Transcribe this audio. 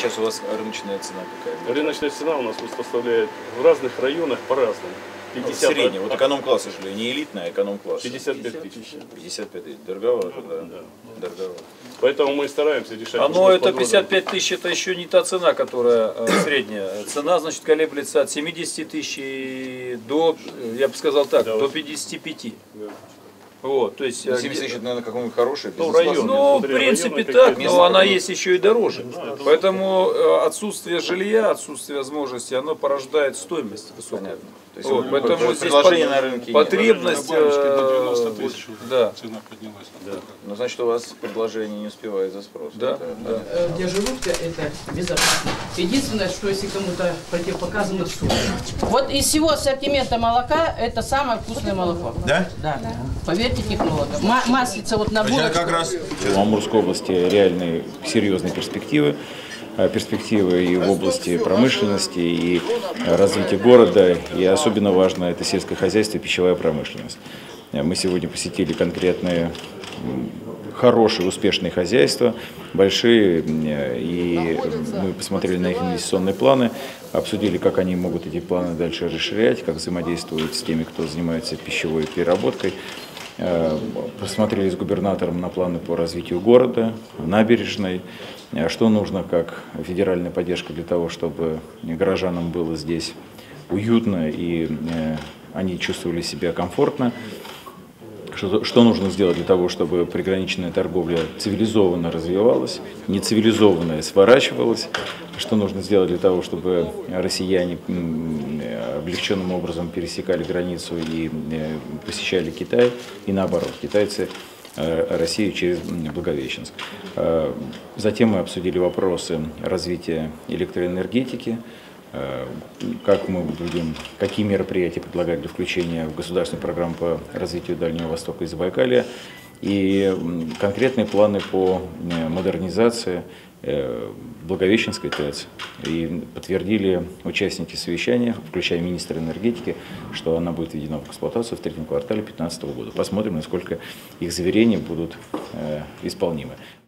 сейчас у вас рыночная цена какая? Рыночная цена у нас составляет в разных районах по-разному. 50, средняя, вот эконом-класс, если не элитная, а эконом-класс. 55 тысяч. 55 тысяч, дороговато, да. Дороговато. Поэтому мы стараемся решать. Оно это 55 тысяч, это еще не та цена, которая средняя. Цена, значит, колеблется от 70 тысяч до, я бы сказал так, до 55. Да. Вот, то есть, 70 тысяч, наверное, какой-нибудь хороший район. ну, в принципе, так, но она есть еще и дороже. Поэтому отсутствие жилья, отсутствие возможности, оно порождает стоимость высокую. Вот, поэтому здесь на рынке потребность, да. Цена поднялась. Да. Ну, значит, у вас предложение не успевает за спрос. Да, да. Где желудка, это безопасно. Единственное, что если кому-то противопоказано соль. Вот из всего ассортимента молока это самое вкусное молоко. Да? Да. Поверьте технологам. Маслица вот на булочку. Как раз В Амурской области реальные серьезные перспективы. Перспективы и в области промышленности, и развития города, и особенно важно это сельское хозяйство и пищевая промышленность. Мы сегодня посетили конкретные хорошие, успешные хозяйства, большие, и мы посмотрели на их инвестиционные планы, обсудили, как они могут эти планы дальше расширять, как взаимодействуют с теми, кто занимается пищевой переработкой. Посмотрели с губернатором на планы по развитию города, набережной, что нужно как федеральная поддержка для того, чтобы горожанам было здесь уютно и они чувствовали себя комфортно. Что нужно сделать для того, чтобы приграничная торговля цивилизованно развивалась, нецивилизованная сворачивалась, что нужно сделать для того, чтобы россияне облегченным образом пересекали границу и посещали Китай, и наоборот, китайцы Россию через Благовещенск. Затем мы обсудили вопросы развития электроэнергетики, как мы будем, какие мероприятия предлагать для включения в государственную программу по развитию Дальнего Востока и Забайкалья, и конкретные планы по модернизации Благовещенской ТЭЦ. И подтвердили участники совещания, включая министра энергетики, что она будет введена в эксплуатацию в третьем квартале 2015 года. Посмотрим, насколько их заверения будут исполнимы.